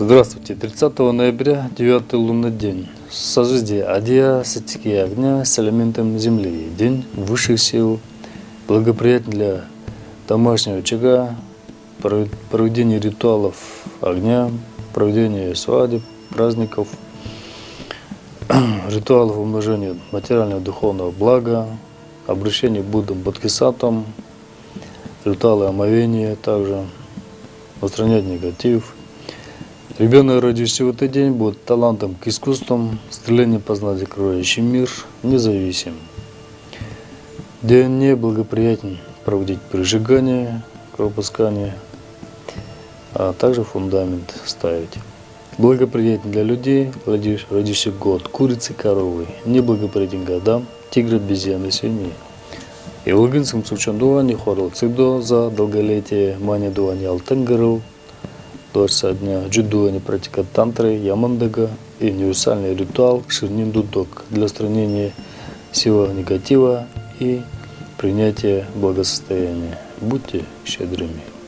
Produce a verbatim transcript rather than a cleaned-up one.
Здравствуйте. тридцатого ноября, девятый лунный день. Созвездие Адия, стихия огня с элементом земли. День высших сил, благоприятен для домашнего очага, проведения ритуалов огня, проведения свадеб, праздников, ритуалов умножения материального духовного блага, обращения к Буддам Бодхисаттвам, ритуалы омовения также, устранять негатив. Ребенок, родившийся в этот день, будет талантом к искусствам, стремлением познать окружающий мир, независим. День неблагоприятен проводить прижигание, кровопускание, а также фундамент ставить. Благоприятен для людей, родивших год курицы, коровы, неблагоприятен годам тигра, обезьяны, свиньи. И в логинском сучандуване хорл цидо за долголетие, мани дуани алтенгару, дворца дня, джудуани практика тантры, ямандага и универсальный ритуал ширнин дудок для устранения всего негатива и принятия благосостояния. Будьте щедрыми.